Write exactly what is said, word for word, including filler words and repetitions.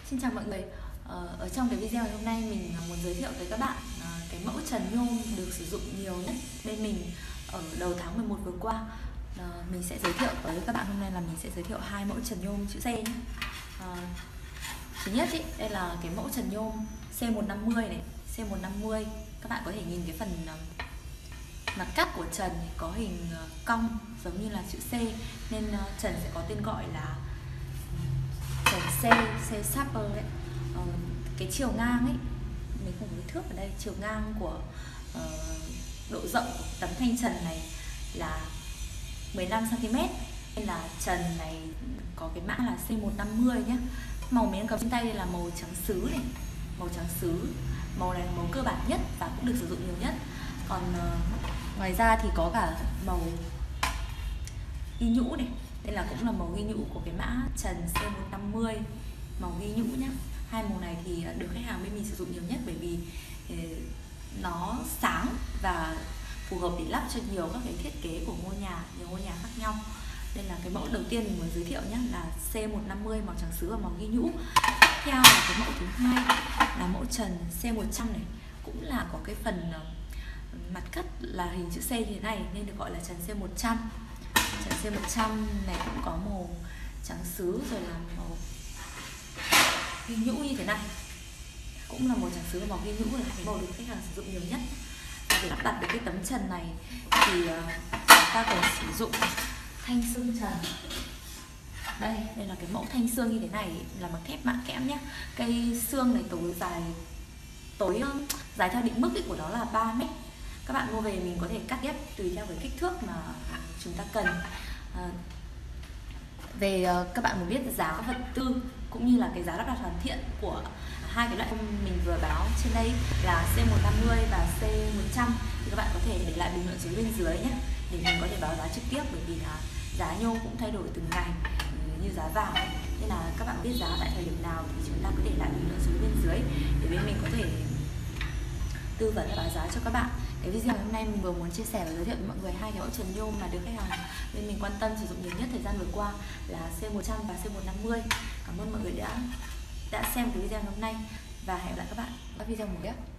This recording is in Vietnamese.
Xin chào mọi người. Ờ, ở trong cái video ngày hôm nay mình muốn giới thiệu tới các bạn uh, cái mẫu trần nhôm được sử dụng nhiều nhất bên mình ở đầu tháng mười một vừa qua. Uh, mình sẽ giới thiệu tới các bạn hôm nay là mình sẽ giới thiệu hai mẫu trần nhôm chữ C nhé. Uh, thứ nhất ý, đây là cái mẫu trần nhôm C một năm mươi này, C một năm mươi. Các bạn có thể nhìn cái phần uh, mặt cắt của trần có hình uh, cong giống như là chữ C, nên uh, trần sẽ có tên gọi là trần C, C Sharper đấy. Ờ, cái chiều ngang ấy, mình không có thước ở đây, chiều ngang của uh, độ rộng của tấm thanh trần này là mười lăm xăng ti mét, nên là trần này có cái mã là C một năm mươi nhé. Màu mình đang cầm trên tay đây là màu trắng sứ này, màu trắng sứ. Màu này là màu cơ bản nhất và cũng được sử dụng nhiều nhất. Còn uh, ngoài ra thì có cả màu ghi nhũ này, đây là cũng là màu ghi nhũ của cái mã trần C một năm mươi, màu ghi nhũ nhé. Hai màu này thì được khách hàng bên mình sử dụng nhiều nhất bởi vì nó sáng và phù hợp để lắp cho nhiều các cái thiết kế của ngôi nhà, nhiều ngôi nhà khác nhau. Đây là cái mẫu đầu tiên mình muốn giới thiệu nhé, là C một năm mươi màu trắng sứ và màu ghi nhũ. Tiếp theo là cái mẫu thứ hai là mẫu trần C một trăm này, cũng là có cái phần mặt cắt là hình chữ C như thế này nên được gọi là trần C một trăm. Trần C một trăm này cũng có màu trắng sứ rồi là màu ghi nhũ như thế này, cũng là màu trắng sứ và màu ghi nhũ là cái màu được khách hàng sử dụng nhiều nhất. Và để lắp đặt được cái tấm trần này thì uh, chúng ta cần sử dụng thanh xương trần. Đây, đây là cái mẫu thanh xương như thế này, là bằng thép mạ kẽm nhé. Cây xương này tối dài tối uh, dài theo định mức của nó là ba mét. Các bạn mua về mình có thể cắt ghép tùy theo cái kích thước mà chúng ta cần. Uh, về uh, các bạn muốn biết giá vật tư cũng như là cái giá lắp đặt hoàn thiện của hai cái loại mình vừa báo trên đây là C một năm mươi và C một trăm thì các bạn có thể để lại bình luận dưới bên dưới nhé, để mình có thể báo giá trực tiếp, bởi vì là giá nhôm cũng thay đổi từng ngày như giá vàng, nên là các bạn biết giá tại thời điểm nào thì chúng ta có thể lại bình luận dưới bên dưới để bên mình có thể tư vấn và báo giá cho các bạn. Cái video ngày hôm nay mình vừa muốn chia sẻ và giới thiệu với mọi người hai cái mẫu trần nhôm mà được khách hàng bên mình quan tâm sử dụng nhiều nhất thời gian vừa qua là C một trăm và C một năm mươi. Cảm ơn mọi người đã đã xem cái video ngày hôm nay và hẹn gặp lại các bạn ở các video mới.